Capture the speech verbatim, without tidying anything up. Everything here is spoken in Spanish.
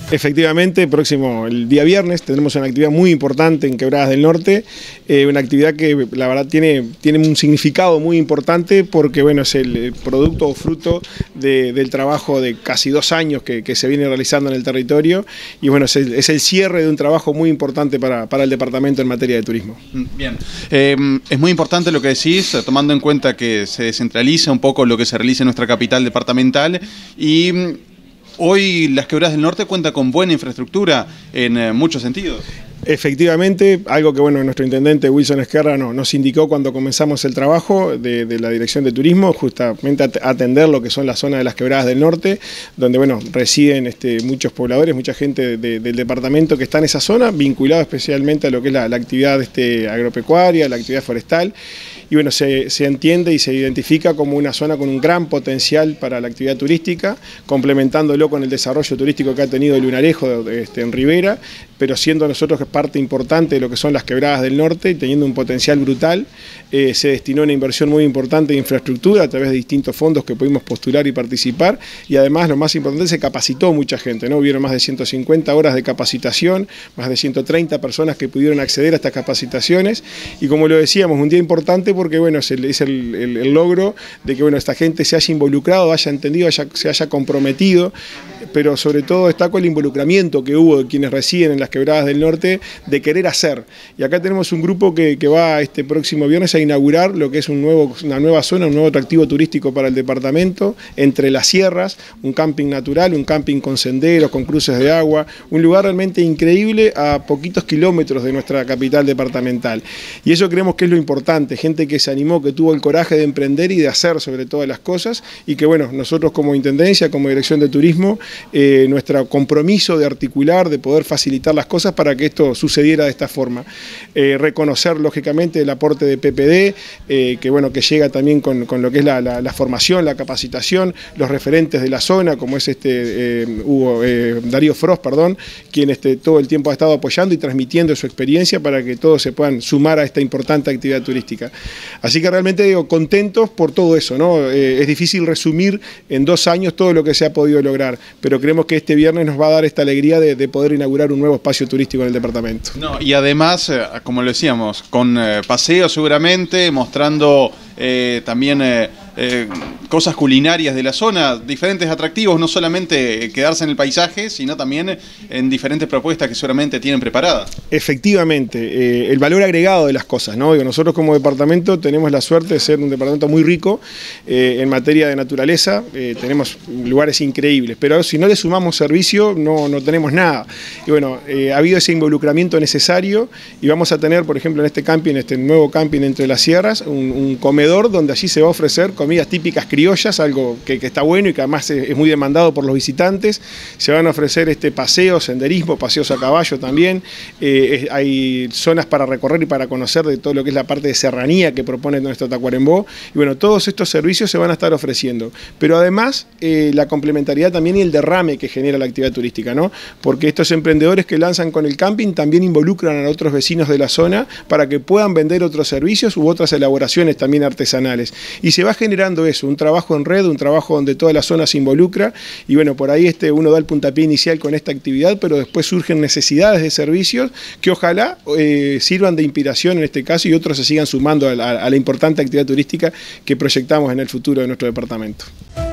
Efectivamente, próximo, el día viernes, tendremos una actividad muy importante en Quebradas del Norte, eh, una actividad que la verdad tiene, tiene un significado muy importante porque bueno, es el producto o fruto de, del trabajo de casi dos años que, que se viene realizando en el territorio y bueno, es el, es el cierre de un trabajo muy importante para, para el departamento en materia de turismo. Bien, eh, es muy importante lo que decís, tomando en cuenta que se descentraliza un poco lo que se realiza en nuestra capital departamental y hoy las Quebradas del Norte cuenta con buena infraestructura en eh, muchos sentidos. Efectivamente, algo que bueno, nuestro intendente Wilson Esquerra no, nos indicó cuando comenzamos el trabajo de, de la Dirección de Turismo, justamente atender lo que son las zonas de las Quebradas del Norte, donde bueno, residen este, muchos pobladores, mucha gente de, del departamento que está en esa zona, vinculado especialmente a lo que es la, la actividad este, agropecuaria, la actividad forestal, y bueno, se, se entiende y se identifica como una zona con un gran potencial para la actividad turística, complementándolo con el desarrollo turístico que ha tenido el Lunarejo este, en Rivera, pero siendo nosotros parte importante de lo que son las Quebradas del Norte, teniendo un potencial brutal, eh, se destinó una inversión muy importante de infraestructura a través de distintos fondos que pudimos postular y participar, y además lo más importante, se capacitó mucha gente, ¿no? Hubieron más de ciento cincuenta horas de capacitación, más de ciento treinta personas que pudieron acceder a estas capacitaciones, y como lo decíamos, un día importante porque bueno, es el, es el, el, el logro de que bueno, esta gente se haya involucrado, haya entendido, haya, se haya comprometido, pero sobre todo destaco el involucramiento que hubo de quienes residen en las Quebradas del Norte, de querer hacer. Y acá tenemos un grupo que, que va este próximo viernes a inaugurar lo que es un nuevo, una nueva zona, un nuevo atractivo turístico para el departamento, entre las sierras, un camping natural, un camping con senderos, con cruces de agua, un lugar realmente increíble a poquitos kilómetros de nuestra capital departamental. Y eso creemos que es lo importante, gente que se animó, que tuvo el coraje de emprender y de hacer sobre todas las cosas, y que bueno, nosotros como Intendencia, como Dirección de Turismo, eh, nuestro compromiso de articular, de poder facilitar las cosas para que esto sucediera de esta forma. Eh, reconocer lógicamente el aporte de P P D, eh, que bueno, que llega también con, con lo que es la, la, la formación, la capacitación, los referentes de la zona, como es este eh, Hugo, eh, Darío Frost, perdón, quien este, todo el tiempo ha estado apoyando y transmitiendo su experiencia para que todos se puedan sumar a esta importante actividad turística. Así que realmente digo, contentos por todo eso, ¿no? Eh, es difícil resumir en dos años todo lo que se ha podido lograr, pero creemos que este viernes nos va a dar esta alegría de, de poder inaugurar un nuevo espacio turístico en el departamento. No, y además, eh, como lo decíamos, con eh, paseos seguramente, mostrando eh, también eh, eh, cosas culinarias de la zona, diferentes atractivos, no solamente quedarse en el paisaje, sino también en diferentes propuestas que seguramente tienen preparadas. Efectivamente, eh, el valor agregado de las cosas, ¿no? Digo, nosotros como departamento tenemos la suerte de ser un departamento muy rico eh, en materia de naturaleza, eh, tenemos lugares increíbles, pero si no le sumamos servicio no, no tenemos nada. Y bueno, eh, ha habido ese involucramiento necesario y vamos a tener, por ejemplo, en este camping, este nuevo camping entre las sierras, un, un comedor donde allí se va a ofrecer comidas típicas criollas, algo que, que está bueno y que además es, es muy demandado por los visitantes. Se van a ofrecer este paseos, senderismo, paseos a caballo también. Eh, es, hay zonas para recorrer y para conocer de todo lo que es la parte de serranía que propone nuestro Tacuarembó. Y bueno, todos estos servicios se van a estar ofreciendo. Pero además, eh, la complementariedad también y el derrame que genera la actividad turística, ¿no? Porque estos emprendedores que lanzan con el camping también involucran a otros vecinos de la zona para que puedan vender otros servicios u otras elaboraciones también artesanales. Y se va generando eso, un trabajo en red, un trabajo donde toda la zona se involucra y bueno, por ahí este, uno da el puntapié inicial con esta actividad, pero después surgen necesidades de servicios que ojalá eh, sirvan de inspiración en este caso y otros se sigan sumando a la, a la importante actividad turística que proyectamos en el futuro de nuestro departamento.